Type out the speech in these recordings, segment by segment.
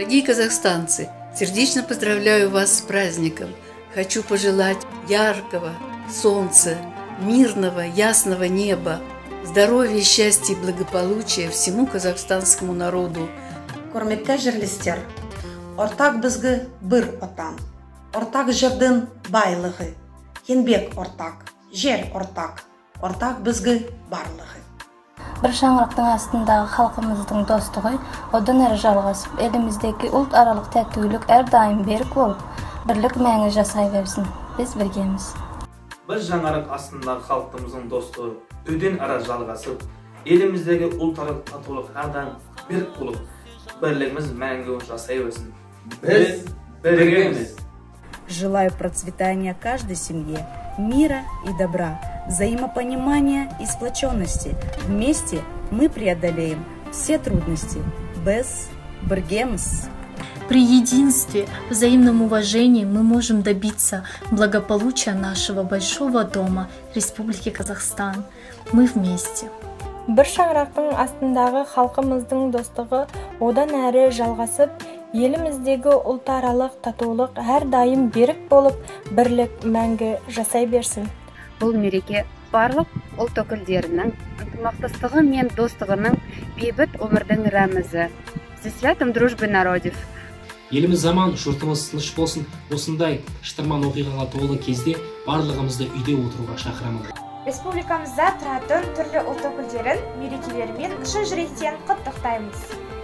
Дорогие казахстанцы, сердечно поздравляю вас с праздником. Хочу пожелать яркого солнца, мирного, ясного неба, здоровья, счастья и благополучия всему казахстанскому народу. Құрметті жерлестер, ортақ бізгі бір отан, ортақ жердің байлығы, еңбек ортақ, жер ортақ, ортақ бізгі барлығы. Bir şаңырақтың астындағы халқымыздың достығы одан әрі жалғасып, еліміздегі ұлт аралық тәттілік әрдайым берік болып, бірлік мәңгі жасай берсін. Біз біргеміз. Bir жаңарық астындағы халқымыздың достығы өден ара жалғасып, еліміздегі ұлт аралық татулық әрдайым берік болып, бірлігіміз мәңгі жасай берсін. Біз біргеміз. Желаю процветания каждой семье, мира и добра, взаимопонимания и сплоченности. Вместе мы преодолеем все трудности. Без біргеміз. При единстве, взаимном уважении мы можем добиться благополучия нашего большого дома, Республики Казахстан. Мы вместе. Bir шаңырақтың астындағы халқымыздың достығы одан әрі жалғасып, еліміздегі ұлтаралық татулық әрдайым берік болып, бірлік мәңгі жасай берсін. Бұл мереке барлық ұлт өкілдерінің ынтымақтастығы мен достығының бейбіт өмірдің рәмізі. Со святым дружбы народов. Еліміз заман, жұртымыз тыныш болсын. Осындай шытырман оқиғаға толы кезде барлығымызды үйде отыруға шақырамын. Республикамызда тұратын түрлі ұлт өкілдерін мерекелерімен шын жүректен құттықтаймыз.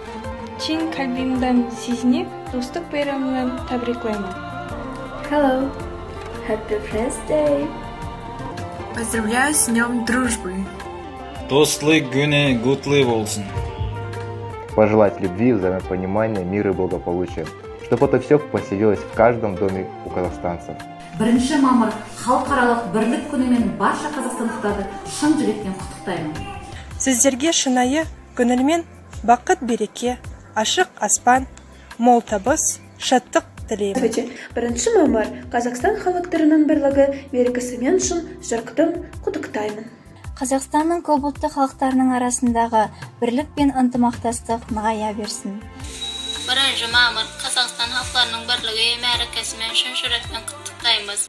Чын қалбимden сезініп, достық байрамын тәбриклеймін. Hello, Happy Friends Day. Поздравляю с Днем дружбы. Достық күні құтлы болсын. Пожелать любви, взаимопонимания, мира и благополучия. Чтобы это все поселилось в каждом доме у казахстанцев. 1 мамыр халықаралық бірлік күнімен барша қазақстандықтарды шын жүректен құттықтаймын. Сіздерге шынайы көңілмен бақыт береке, ашық аспан, мол табыс, шаттық тілеймін. 1 мамыр Қазақстан халықтарының бірлігі мерекесімен шын жүректен құттықтаймын. Қазақстанның көпұлтты халықтарының арасындағы бірлік пен ынтымақтастық нығая берсін. 1 мамыр Қазақстан халықтарының бірлігі мерекесімен шын жүректен құттықтаймыз.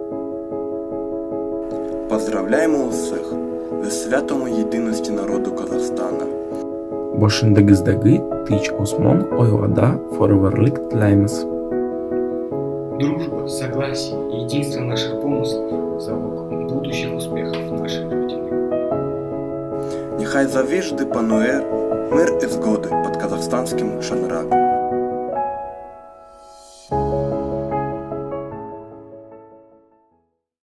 Поздравляємо усіх зі святом єдиності народу Казахстана. Башындагыздагы тыч осмон ойлада форварлык тілейміз. Дружба, согласие и единство наших помыслов – залог будущих успехов нашей Родины. Нехай завжди панує мир і згоди під казахстанським шанраком.